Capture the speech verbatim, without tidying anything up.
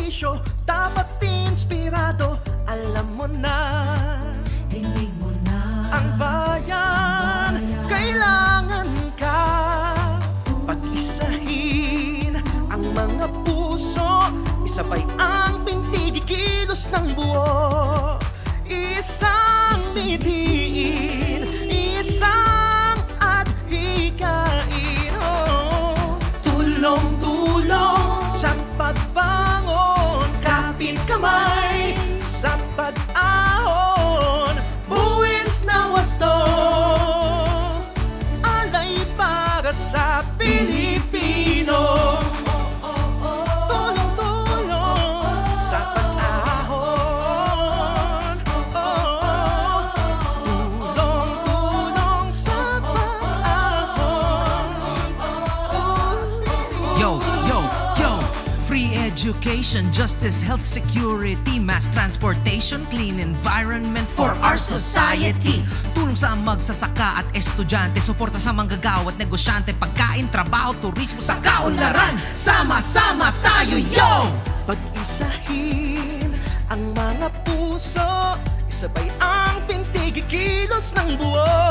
serbisyo, dapat inspirado. Alam mo na, dinig mo na, ang bayan, kailangan ka. Pag-isahin ang mga puso, isabay ang pintig, kilos ng buo. Isang midiin, isang adhikain, oh. Tulong-tulong sa pagbangon, kapit kamay sa pag-ahon, buwis na wasto, alay para sa Pilipino. Tulong-tulong sa pag-ahon, tulong-tulong sa pag-ahon. Yo, yo, yo! Free education, justice, health, security, mass transportation, clean environment for our society. Tulong sa magsasaka at estudyante, suporta sa manggagawa at negosyante, pagkain, trabaho, turismo sa kaunlaran. Sama-sama tayo, yo! Pag-isahin ang mga puso, isabay ang pintig, kilos ng buo.